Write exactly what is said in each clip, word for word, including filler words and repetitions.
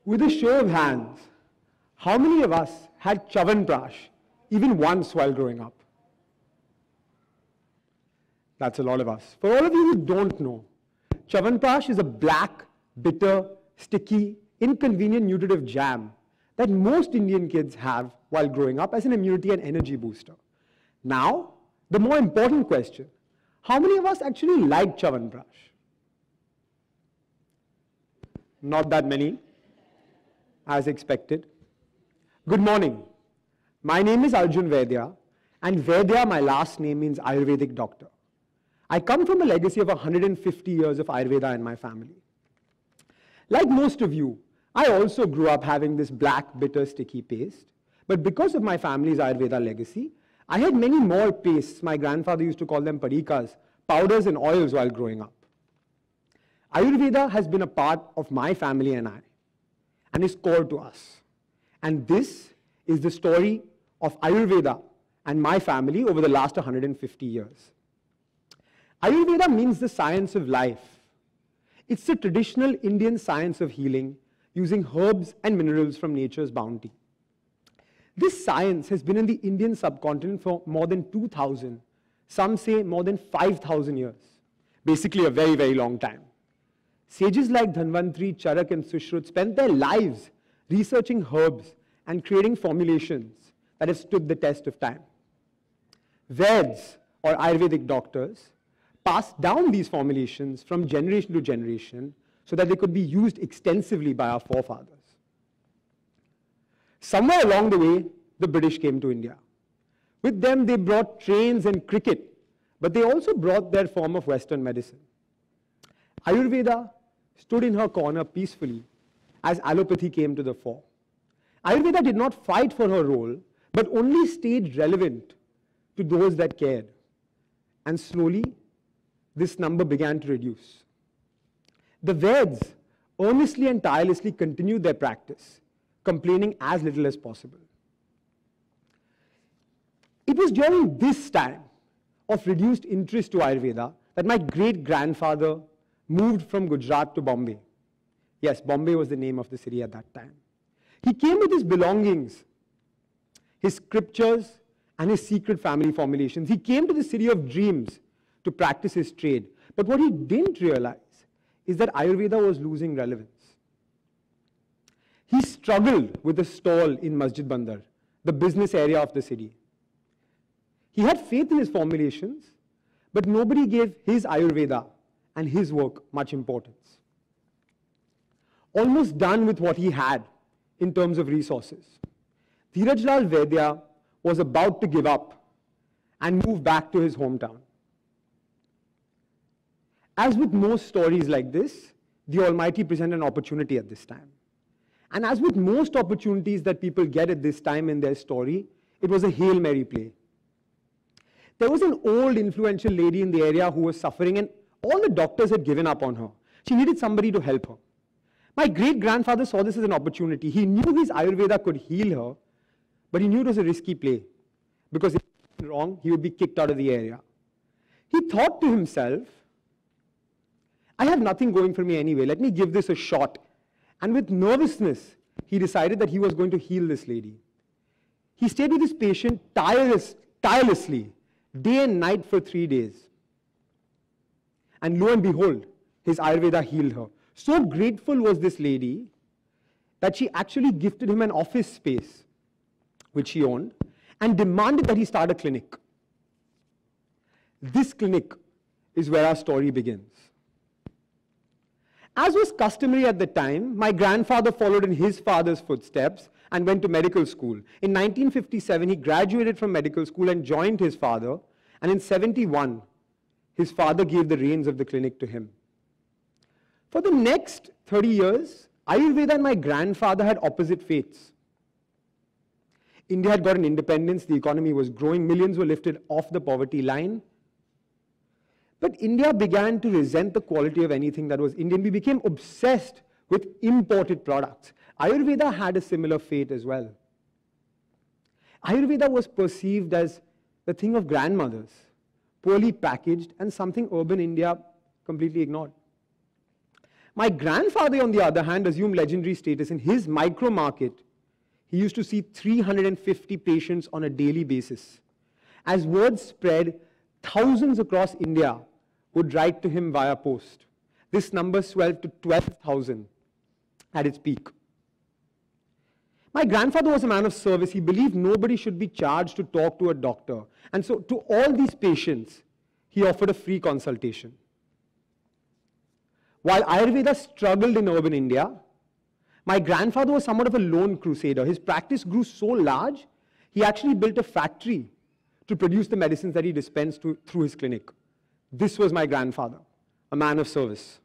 With a show of hands, how many of us had Chyawanprash even once while growing up? That's a lot of us. For all of you who don't know, Chyawanprash is a black, bitter, sticky, inconvenient nutritive jam that most Indian kids have while growing up as an immunity and energy booster. Now, the more important question, how many of us actually like Chyawanprash? Not that many, as expected. Good morning. My name is Arjun Vaidya, and Vaidya, my last name, means Ayurvedic doctor. I come from a legacy of one hundred fifty years of Ayurveda in my family. Like most of you, I also grew up having this black, bitter, sticky paste. But because of my family's Ayurveda legacy, I had many more pastes. My grandfather used to call them parikas, powders and oils while growing up. Ayurveda has been a part of my family and I, and is core to us. And this is the story of Ayurveda and my family over the last one hundred fifty years. Ayurveda means the science of life. It's the traditional Indian science of healing using herbs and minerals from nature's bounty. This science has been in the Indian subcontinent for more than two thousand, some say more than five thousand years. Basically a very, very long time. Sages like Dhanvantri, Charak and Sushrut spent their lives researching herbs and creating formulations that have stood the test of time. Veds, or Ayurvedic doctors, passed down these formulations from generation to generation so that they could be used extensively by our forefathers. Somewhere along the way, the British came to India. With them, they brought trains and cricket, but they also brought their form of Western medicine. Ayurveda stood in her corner peacefully as allopathy came to the fore. Ayurveda did not fight for her role, but only stayed relevant to those that cared. And slowly, this number began to reduce. The Veds earnestly and tirelessly continued their practice, complaining as little as possible. It was during this time of reduced interest to Ayurveda that my great-grandfather moved from Gujarat to Bombay. Yes, Bombay was the name of the city at that time. He came with his belongings, his scriptures, and his secret family formulations. He came to the city of dreams to practice his trade. But what he didn't realize is that Ayurveda was losing relevance. He struggled with a stall in Masjid Bandar, the business area of the city. He had faith in his formulations, but nobody gave his Ayurveda and his work much importance. Almost done with what he had in terms of resources, Dheerajlal Vaidya was about to give up and move back to his hometown. As with most stories like this, the Almighty presented an opportunity at this time. And as with most opportunities that people get at this time in their story, it was a Hail Mary play. There was an old influential lady in the area who was suffering, and all the doctors had given up on her. She needed somebody to help her. My great-grandfather saw this as an opportunity. He knew his Ayurveda could heal her, but he knew it was a risky play, because if it went wrong, he would be kicked out of the area. He thought to himself, I have nothing going for me anyway, let me give this a shot. And with nervousness, he decided that he was going to heal this lady. He stayed with his patient tireless, tirelessly, day and night for three days. And lo and behold, his Ayurveda healed her. So grateful was this lady that she actually gifted him an office space, which he owned, and demanded that he start a clinic. This clinic is where our story begins. As was customary at the time, my grandfather followed in his father's footsteps and went to medical school. In nineteen fifty-seven, he graduated from medical school and joined his father, and in seventy-one, his father gave the reins of the clinic to him. For the next thirty years, Ayurveda and my grandfather had opposite fates. India had gotten independence, the economy was growing, millions were lifted off the poverty line. But India began to resent the quality of anything that was Indian. We became obsessed with imported products. Ayurveda had a similar fate as well. Ayurveda was perceived as the thing of grandmothers, poorly packaged, and something urban India completely ignored. My grandfather, on the other hand, assumed legendary status. In his micro market, he used to see three hundred fifty patients on a daily basis. As word spread, thousands across India would write to him via post. This number swelled to twelve thousand at its peak. My grandfather was a man of service. He believed nobody should be charged to talk to a doctor. And so to all these patients, he offered a free consultation. While Ayurveda struggled in urban India, my grandfather was somewhat of a lone crusader. His practice grew so large, he actually built a factory to produce the medicines that he dispensed to, through his clinic. This was my grandfather, a man of service.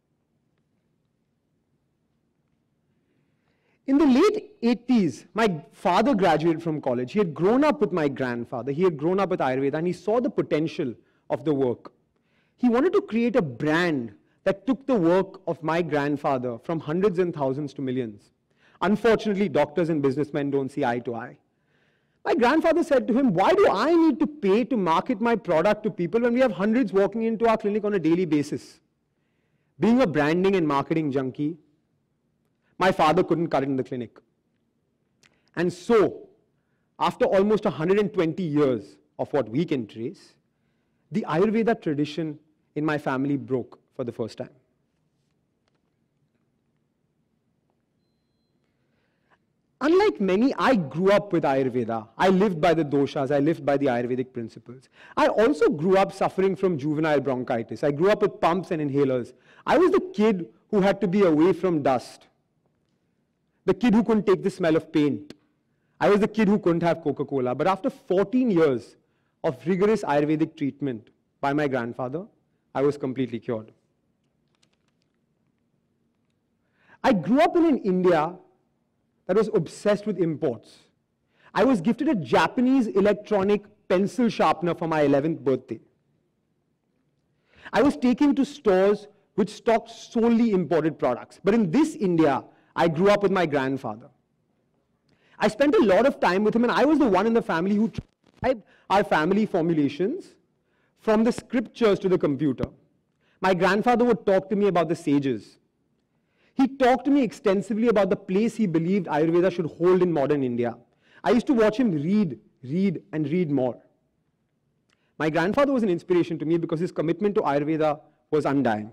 In the late eighties, my father graduated from college. He had grown up with my grandfather. He had grown up with Ayurveda, and he saw the potential of the work. He wanted to create a brand that took the work of my grandfather from hundreds and thousands to millions. Unfortunately, doctors and businessmen don't see eye to eye. My grandfather said to him, why do I need to pay to market my product to people when we have hundreds walking into our clinic on a daily basis? Being a branding and marketing junkie, my father couldn't cut it in the clinic. And so, after almost one hundred twenty years of what we can trace, the Ayurveda tradition in my family broke for the first time. Unlike many, I grew up with Ayurveda. I lived by the doshas. I lived by the Ayurvedic principles. I also grew up suffering from juvenile bronchitis. I grew up with pumps and inhalers. I was the kid who had to be away from dust. The kid who couldn't take the smell of paint. I was the kid who couldn't have Coca-Cola. But after fourteen years of rigorous Ayurvedic treatment by my grandfather, I was completely cured. I grew up in an India that was obsessed with imports. I was gifted a Japanese electronic pencil sharpener for my eleventh birthday. I was taken to stores which stocked solely imported products. But in this India, I grew up with my grandfather. I spent a lot of time with him, and I was the one in the family who tried our family formulations from the scriptures to the computer. My grandfather would talk to me about the sages. He talked to me extensively about the place he believed Ayurveda should hold in modern India. I used to watch him read, read, and read more. My grandfather was an inspiration to me because his commitment to Ayurveda was undying.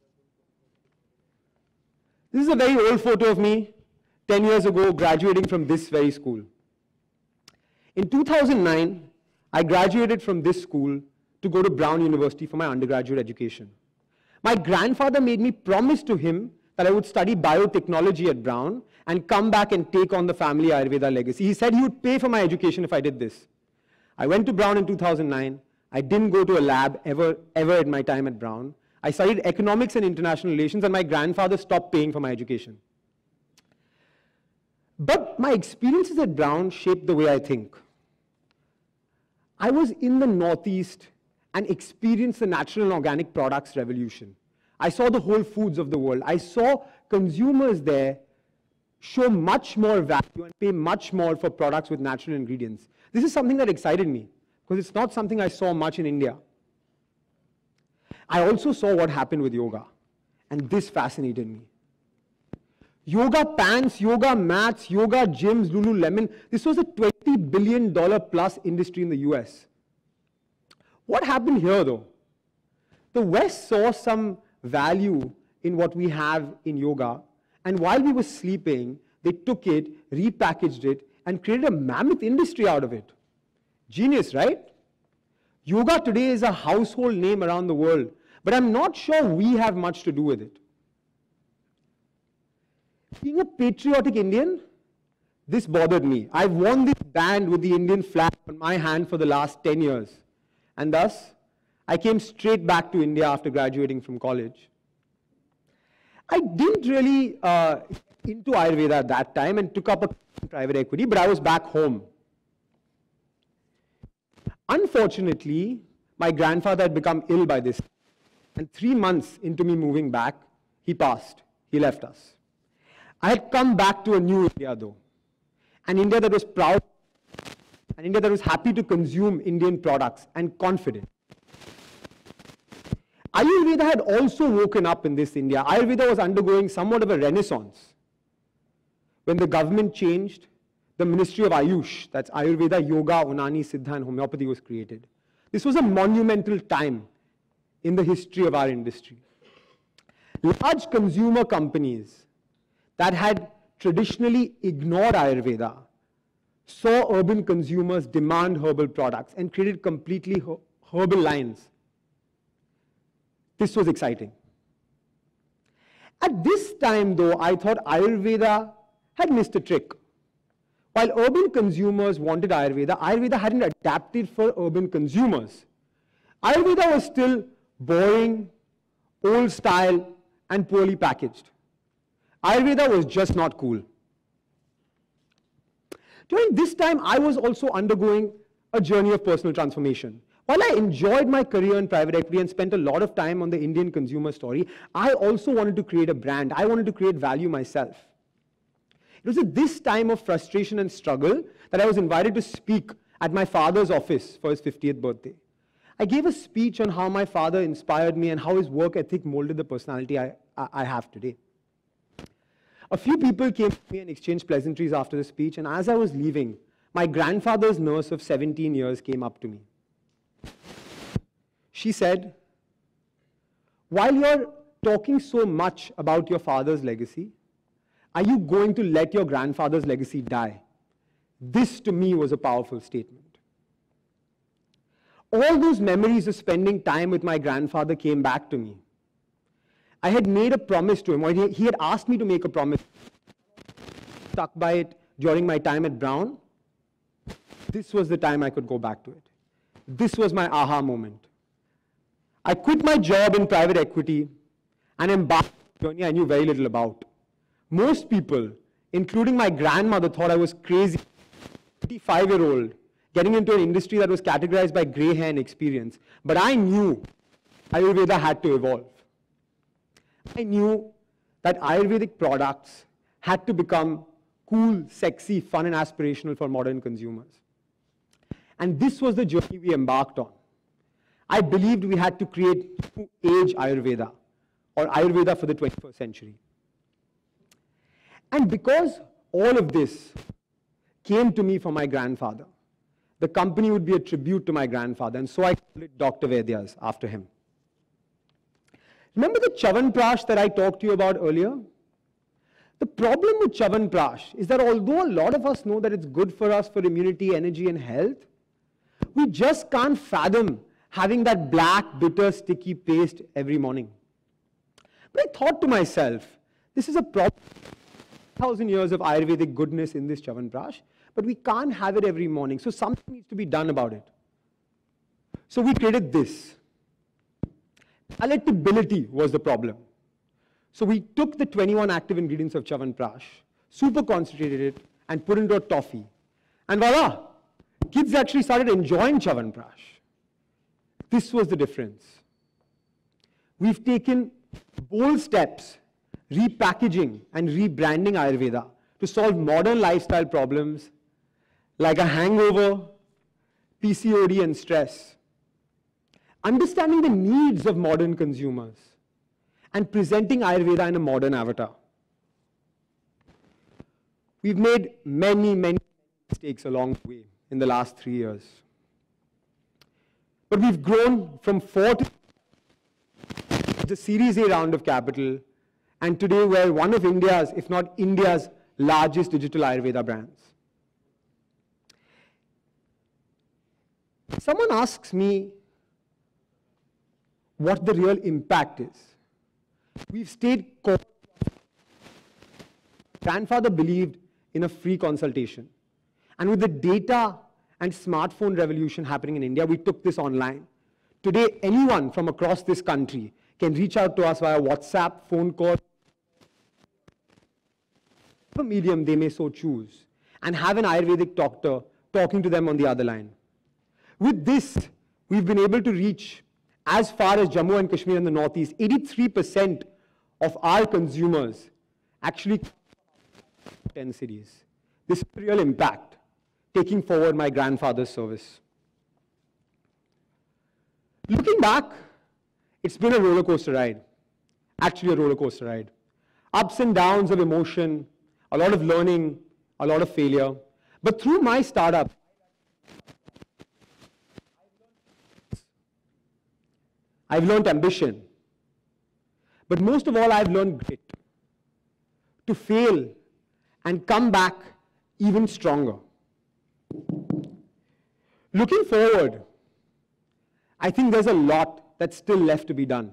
This is a very old photo of me, ten years ago, graduating from this very school. In two thousand nine, I graduated from this school to go to Brown University for my undergraduate education. My grandfather made me promise to him that I would study biotechnology at Brown and come back and take on the family Ayurveda legacy. He said he would pay for my education if I did this. I went to Brown in two thousand nine. I didn't go to a lab ever, ever in my time at Brown. I studied economics and international relations, and my grandfather stopped paying for my education. But my experiences at Brown shaped the way I think. I was in the Northeast and experienced the natural and organic products revolution. I saw the whole foods of the world. I saw consumers there show much more value and pay much more for products with natural ingredients. This is something that excited me, because it's not something I saw much in India. I also saw what happened with yoga, and this fascinated me. Yoga pants, yoga mats, yoga gyms, Lululemon. This was a twenty billion dollars plus industry in the U S. What happened here, though? The West saw some value in what we have in yoga, and while we were sleeping, they took it, repackaged it, and created a mammoth industry out of it. Genius, right? Yoga today is a household name around the world, but I'm not sure we have much to do with it. Being a patriotic Indian, this bothered me. I've worn this band with the Indian flag on my hand for the last ten years, and thus, I came straight back to India after graduating from college. I didn't really uh, into Ayurveda at that time and took up a private equity, but I was back home. Unfortunately, my grandfather had become ill by this time, and three months into me moving back, he passed. He left us. I had come back to a new India, though, an India that was proud, an India that was happy to consume Indian products and confident. Ayurveda had also woken up in this India. Ayurveda was undergoing somewhat of a renaissance. When the government changed, the Ministry of Ayush, that's Ayurveda, Yoga, Unani, Siddha and Homeopathy was created. This was a monumental time in the history of our industry. Large consumer companies that had traditionally ignored Ayurveda saw urban consumers demand herbal products and created completely herbal lines. This was exciting. At this time, though, I thought Ayurveda had missed a trick. While urban consumers wanted Ayurveda, Ayurveda hadn't adapted for urban consumers. Ayurveda was still boring, old style, and poorly packaged. Ayurveda was just not cool. During this time, I was also undergoing a journey of personal transformation. While I enjoyed my career in private equity and spent a lot of time on the Indian consumer story, I also wanted to create a brand. I wanted to create value myself. It was at this time of frustration and struggle that I was invited to speak at my father's office for his fiftieth birthday. I gave a speech on how my father inspired me and how his work ethic molded the personality I, I have today. A few people came to me and exchanged pleasantries after the speech, and as I was leaving, my grandfather's nurse of seventeen years came up to me. She said, "While you're talking so much about your father's legacy, are you going to let your grandfather's legacy die?" This to me was a powerful statement. All those memories of spending time with my grandfather came back to me. I had made a promise to him, or he had asked me to make a promise. Stuck by it during my time at Brown. This was the time I could go back to it. This was my aha moment. I quit my job in private equity and embarked on a journey I knew very little about. Most people, including my grandmother, thought I was crazy. thirty-five-year-old getting into an industry that was categorized by gray hair and experience. But I knew Ayurveda had to evolve. I knew that Ayurvedic products had to become cool, sexy, fun, and aspirational for modern consumers. And this was the journey we embarked on. I believed we had to create new age Ayurveda, or Ayurveda for the twenty-first century. And because all of this came to me from my grandfather, the company would be a tribute to my grandfather, and so I called it Doctor Vaidya's after him. Remember the Chyawanprash that I talked to you about earlier? The problem with Chyawanprash is that although a lot of us know that it's good for us for immunity, energy, and health, we just can't fathom having that black, bitter, sticky paste every morning. But I thought to myself, this is a problem. Thousand years of Ayurvedic goodness in this Chyawanprash, but we can't have it every morning, so something needs to be done about it. So we created this. Palatability was the problem. So we took the twenty-one active ingredients of Chyawanprash, super concentrated it, and put into a toffee. And voila! Kids actually started enjoying Chyawanprash. This was the difference. We've taken bold steps, repackaging and rebranding Ayurveda to solve modern lifestyle problems like a hangover, P C O D, and stress. Understanding the needs of modern consumers and presenting Ayurveda in a modern avatar. We've made many, many mistakes along the way in the last three years. But we've grown from four to the Series A round of capital, and today we're one of India's, if not India's, largest digital Ayurveda brands. Someone asks me what the real impact is. We've stayed core. Grandfather believed in a free consultation. And with the data and smartphone revolution happening in India, we took this online. Today, anyone from across this country can reach out to us via WhatsApp, phone call, a medium they may so choose, and have an Ayurvedic doctor talking to them on the other line. With this, we've been able to reach as far as Jammu and Kashmir in the Northeast. eighty-three percent of our consumers actually ten cities. This is a real impact, taking forward my grandfather's service. Looking back, It's been a roller coaster ride. Actually, a roller coaster ride. Ups and downs of emotion, a lot of learning, a lot of failure. But through my startup, I've learned ambition. But most of all, I've learned grit. To fail and come back even stronger. Looking forward, I think there's a lot that's still left to be done.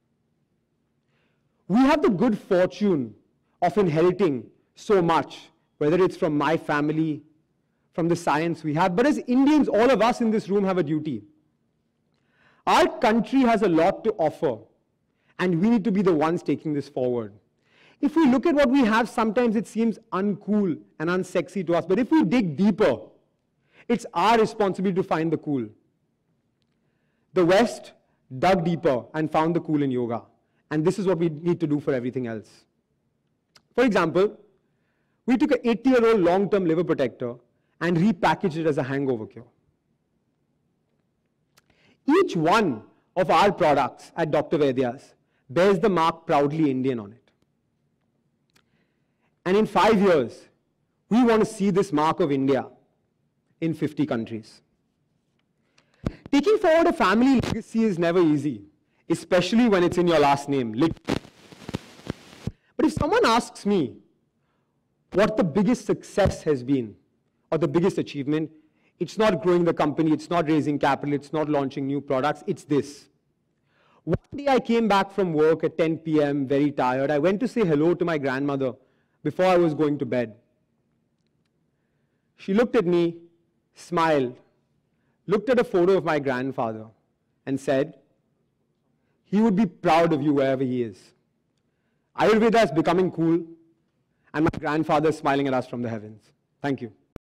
We have the good fortune of inheriting so much, whether it's from my family, from the science we have, but as Indians, all of us in this room have a duty. Our country has a lot to offer, and we need to be the ones taking this forward. If we look at what we have, sometimes it seems uncool and unsexy to us, but if we dig deeper, it's our responsibility to find the cool. The West dug deeper and found the cool in yoga, and this is what we need to do for everything else. For example, we took an eighty-year-old long-term liver protector and repackaged it as a hangover cure. Each one of our products at Doctor Vaidya's bears the mark proudly Indian on it. And in five years, we want to see this mark of India in fifty countries. Taking forward a family legacy is never easy, especially when it's in your last name. But if someone asks me what the biggest success has been, or the biggest achievement, it's not growing the company, it's not raising capital, it's not launching new products, it's this. One day I came back from work at ten p m, very tired. I went to say hello to my grandmother before I was going to bed. She looked at me, smiled, looked at a photo of my grandfather, and said, he would be proud of you wherever he is. Ayurveda is becoming cool, and my grandfather is smiling at us from the heavens. Thank you.